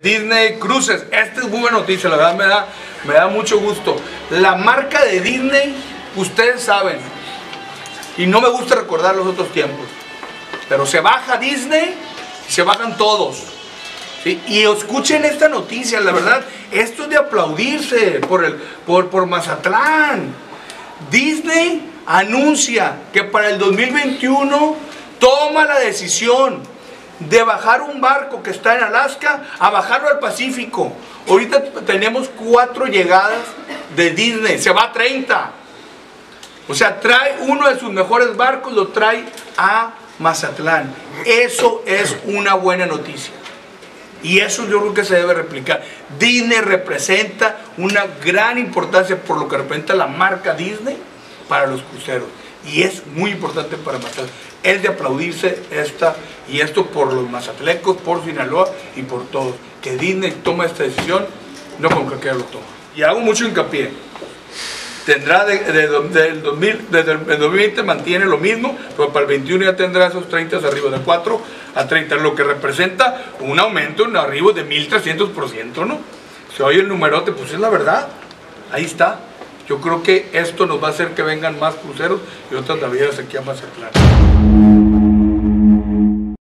Disney Cruises, esta es muy buena noticia, la verdad me da mucho gusto. La marca de Disney, ustedes saben, y no me gusta recordar los otros tiempos, pero se baja Disney y se bajan todos. ¿Sí? Y escuchen esta noticia, la verdad, esto es de aplaudirse por Mazatlán. Disney anuncia que para el 2021 toma la decisión de bajar un barco que está en Alaska a bajarlo al Pacífico. Ahorita tenemos 4 llegadas de Disney, se va a 30. O sea, trae uno de sus mejores barcos, lo trae a Mazatlán. Eso es una buena noticia. Y eso yo creo que se debe replicar. Disney representa una gran importancia por lo que representa la marca Disney para los cruceros. Y es muy importante para Mazatlán. Es de aplaudirse esto por los mazatlecos, por Sinaloa y por todos. Que Disney toma esta decisión, no con cualquiera lo toma. Y hago mucho hincapié. Tendrá desde el 2020 mantiene lo mismo, pero para el 21 ya tendrá esos 30 arriba, de 4 a 30, lo que representa un aumento en arriba de 1300%, ¿no? Se oye el numerote, pues es la verdad, ahí está. Yo creo que esto nos va a hacer que vengan más cruceros y otras navidades aquí a Mazatlán.